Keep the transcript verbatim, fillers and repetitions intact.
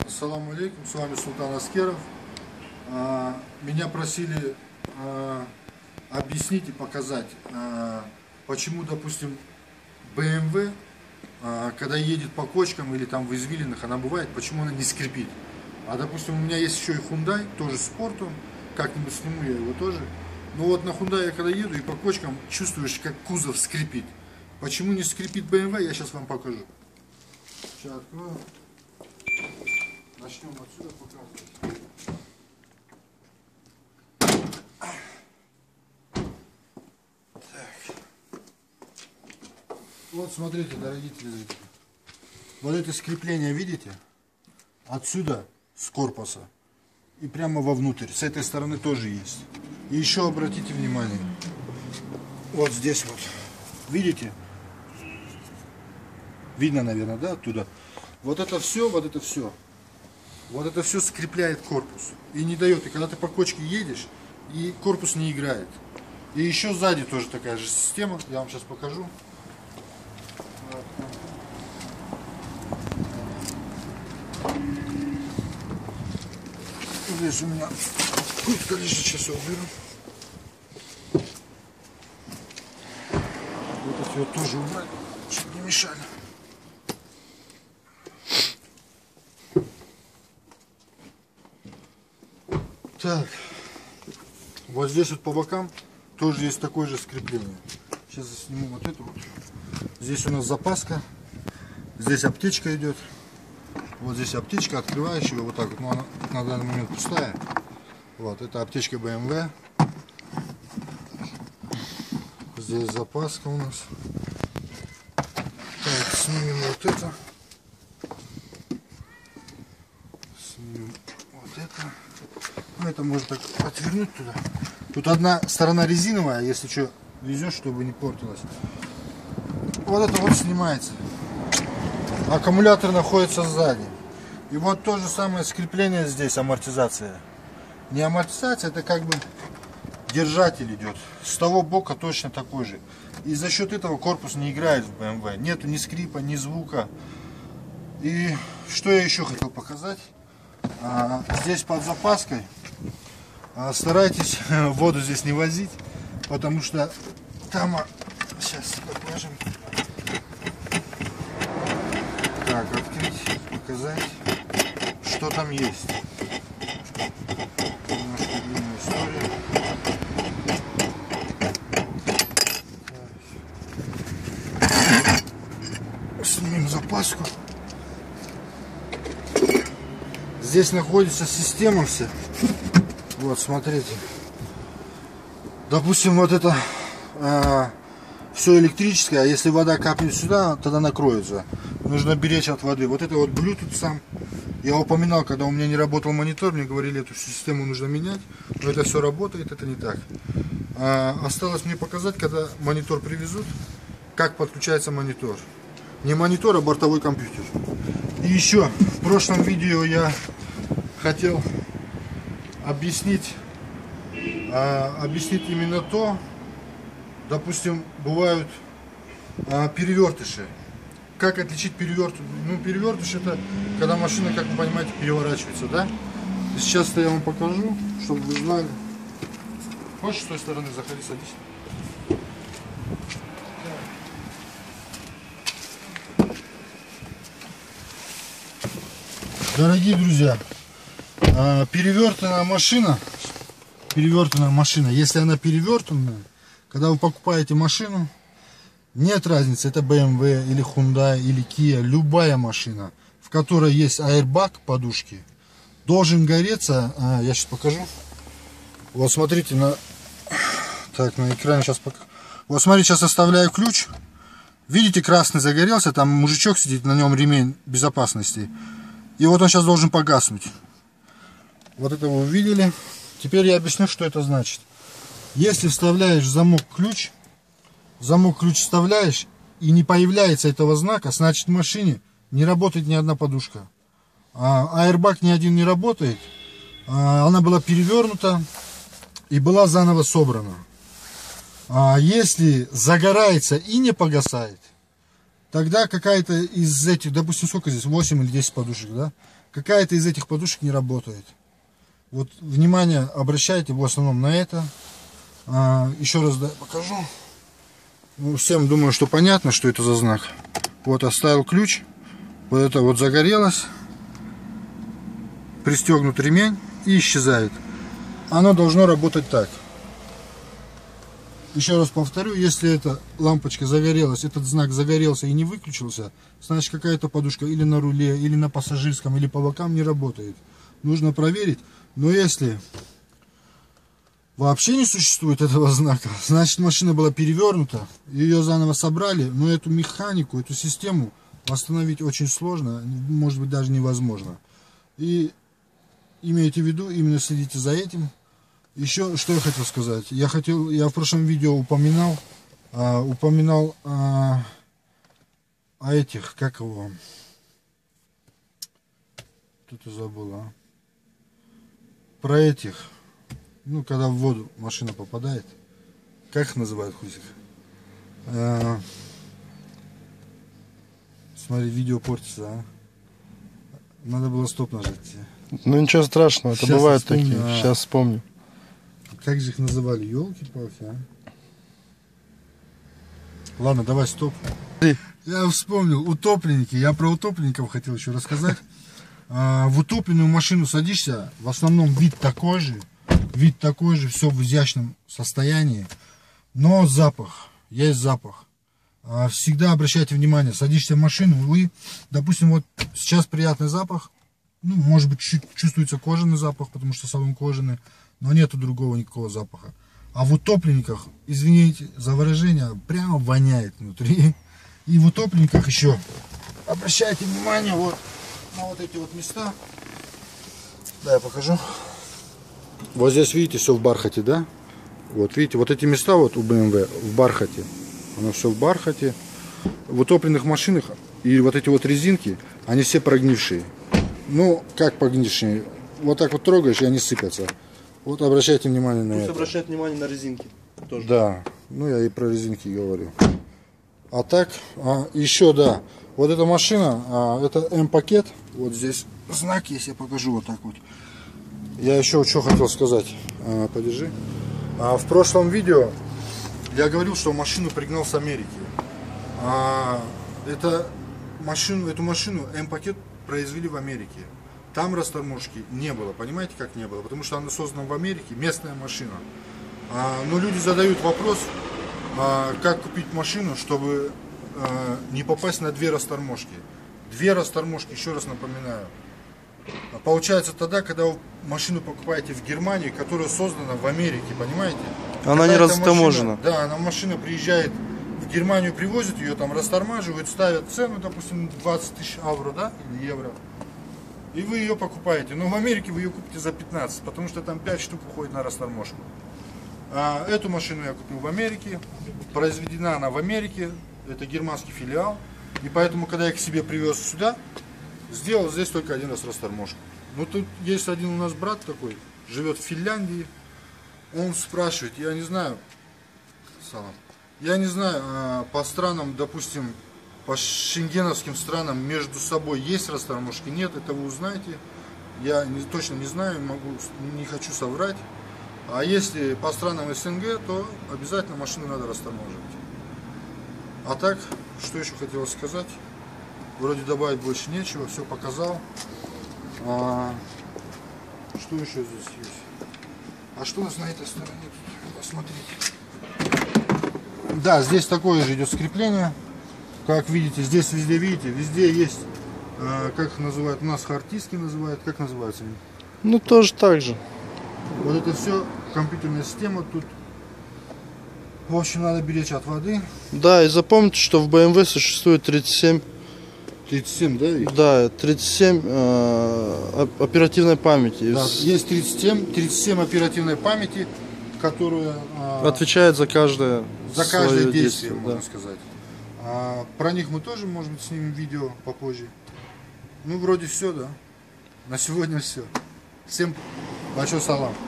Ассаламу алейкум, с вами Султан Аскеров. Меня просили объяснить и показать, почему, допустим, бэ эм вэ, когда едет по кочкам или там в извилинах, она бывает, почему она не скрипит. А допустим, у меня есть еще и Hyundai, тоже спорту, как-нибудь сниму я его тоже. Но вот на Hyundai я когда еду и по кочкам чувствуешь, как кузов скрипит. Почему не скрипит бэ эм вэ, я сейчас вам покажу. Сейчас открою. Начнем отсюда показывать. Так. Вот смотрите, дорогие телезрители. Вот это скрепление, видите? Отсюда, с корпуса. И прямо вовнутрь. С этой стороны тоже есть. И еще обратите внимание. Вот здесь вот. Видите? Видно, наверное, да, оттуда? Вот это все, вот это все. Вот это все скрепляет корпус. И не дает. И когда ты по кочке едешь, и корпус не играет. И еще сзади тоже такая же система. Я вам сейчас покажу. Здесь у меня куртка лежит, сейчас я уберу. Вот эти вот тоже убрать, чтобы не мешали. Так, вот здесь вот по бокам тоже есть такое же скрепление. Сейчас я сниму вот это вот. Здесь у нас запаска, здесь аптечка идет. Вот здесь аптечка, открываешь ее вот так вот, но она на данный момент пустая. Вот, это аптечка бэ эм вэ. Здесь запаска у нас. Так, снимем вот это. Снимем вот это. Ну, это можно так отвернуть туда. Тут одна сторона резиновая, если что, везешь, чтобы не портилась. Вот это вот снимается. Аккумулятор находится сзади. И вот то же самое скрепление здесь, амортизация. Не амортизация, это как бы держатель идет. С того бока точно такой же. И за счет этого корпус не играет в бэ эм вэ. Нету ни скрипа, ни звука. И что я еще хотел показать. А, здесь под запаской. А, старайтесь воду здесь не возить. Потому что там... Сейчас покажем. Так, открыть, показать, что там есть. Немножко длинная история. Снимем запаску. Здесь находится система вся. Вот, смотрите. Допустим, вот это а, все электрическое, а если вода капнет сюда, тогда накроется. Нужно беречь от воды. Вот это вот Bluetooth сам. Я упоминал, когда у меня не работал монитор, мне говорили, эту систему нужно менять. Но это все работает, это не так. А, осталось мне показать, когда монитор привезут, как подключается монитор. Не монитор, а бортовой компьютер. И еще, в прошлом видео я хотел объяснить, а, объяснить именно то, допустим, бывают а, перевертыши. Как отличить перевертыш? Ну, перевертыш это когда машина, как вы понимаете, переворачивается, да? И сейчас-то я вам покажу, чтобы вы знали. Хочешь с той стороны заходи, садись. Дорогие друзья, перевертанная машина, перевертанная машина, если она перевертанная, когда вы покупаете машину, нет разницы, это бэ эм вэ или Hyundai или Kia, любая машина, в которой есть аэрбаг подушки, должен гореться, а, я сейчас покажу. Вот смотрите, на, так, на экране сейчас покажу. Вот смотрите, сейчас оставляю ключ. Видите, красный загорелся, там мужичок сидит, на нем ремень безопасности. И вот он сейчас должен погаснуть. Вот это вы увидели. Теперь я объясню, что это значит. Если вставляешь в замок ключ, замок ключ вставляешь и не появляется этого знака, значит в машине не работает ни одна подушка. А аэрбаг ни один не работает. Она была перевернута и была заново собрана. А если загорается и не погасает, тогда какая-то из этих, допустим, сколько здесь, восемь или десять подушек, да? Какая-то из этих подушек не работает. Вот, внимание, обращайте в основном на это. А, еще раз да, покажу. Ну, всем думаю, что понятно, что это за знак. Вот, оставил ключ. Вот это вот загорелось. Пристегнут ремень и исчезает. Оно должно работать так. Еще раз повторю, если эта лампочка загорелась, этот знак загорелся и не выключился, значит какая-то подушка или на руле, или на пассажирском, или по бокам не работает. Нужно проверить. Но если вообще не существует этого знака, значит машина была перевернута, ее заново собрали, но эту механику, эту систему восстановить очень сложно, может быть даже невозможно. И имейте в виду, именно следите за этим. Еще что я хотел сказать. Я хотел, я в прошлом видео упоминал, а, упоминал а, о этих, как его, кто-то забыл, а? Про этих, ну когда в воду машина попадает, как их называют, Хусик? А, смотри, видео портится, а? Надо было стоп нажать. Ну ничего страшного, это Сейчас бывают вспомню, такие, а... сейчас вспомню. Как же их называли? Ёлки-палки, а? Ладно, давай стоп. Я вспомнил, утопленники. Я про утопленников хотел еще рассказать. А, в утопленную машину садишься, в основном вид такой же. Вид такой же, все в изящном состоянии. Но запах, есть запах. А, всегда обращайте внимание, садишься в машину, вы, допустим, вот сейчас приятный запах. Ну, может быть, чуть чувствуется кожаный запах, потому что салон кожаный. Но нету другого никакого запаха. А в утопленниках, извините за выражение, прямо воняет внутри. И в утопленниках еще обращайте внимание вот на вот эти вот места. Да, я покажу. Вот здесь видите, все в бархате, да? Вот видите, вот эти места вот у бэ эм вэ в бархате. Оно все в бархате. В утопленных машинах и вот эти вот резинки, они все прогнившие. Ну, как прогнившие? Вот так вот трогаешь, и они сыпятся. Вот обращайте внимание на это. Обращать внимание на резинки тоже. Да, ну я и про резинки говорю. А так, а, еще да, вот эта машина, а, это М-пакет. Вот здесь знак есть, я покажу вот так вот. Я еще что хотел сказать, а, подержи. А, в прошлом видео я говорил, что машину пригнал с Америки. А, это машину, эту машину М-пакет произвели в Америке. Там расторможки не было, понимаете, как не было? Потому что она создана в Америке, местная машина. А, но люди задают вопрос, а, как купить машину, чтобы а, не попасть на две расторможки. Две расторможки, еще раз напоминаю. Получается тогда, когда вы машину покупаете в Германии, которая создана в Америке, понимаете? Она когда не растаможена. Да, она машина приезжает в Германию, привозят ее, там растормаживают, ставят цену, допустим, двадцать тысяч евро, да, или евро. И вы ее покупаете. Но в Америке вы ее купите за пятнадцать, потому что там пять штук уходит на расторможку. А эту машину я купил в Америке. Произведена она в Америке. Это германский филиал. И поэтому, когда я к себе привез сюда, сделал здесь только один раз расторможку. Ну тут есть один у нас брат такой, живет в Финляндии. Он спрашивает, я не знаю, салам, я не знаю, по странам, допустим, по шенгеновским странам между собой есть расторможки? Нет, это вы узнаете. Я не, точно не знаю, могу, не хочу соврать. А если по странам эс эн гэ, то обязательно машину надо расторможивать. А так, что еще хотелось сказать? Вроде добавить больше нечего, все показал. А, что еще здесь есть? А что у нас на этой стороне? Посмотрите. Да, здесь такое же идет скрепление. Как видите, здесь везде, видите, везде есть, э, как их называют, у нас хардиски называют, как называются они? Ну, тоже так же. Вот это все компьютерная система тут. В общем, надо беречь от воды. Да, и запомните, что в бэ эм вэ существует тридцать семь. тридцать семь, да? Их? Да, тридцать семь э, оперативной памяти. Да, есть тридцать семь, тридцать семь оперативной памяти, которая э, отвечает за каждое, за каждое действие, действие, можно да. сказать. А, про них мы тоже, может быть, снимем видео попозже. Ну, вроде все, да. На сегодня все. Всем большой салам.